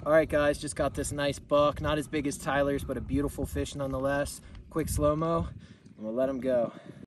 All right, guys, just got this nice buck. Not as big as Tyler's, but a beautiful fish nonetheless. Quick slow-mo, and we'll let him go.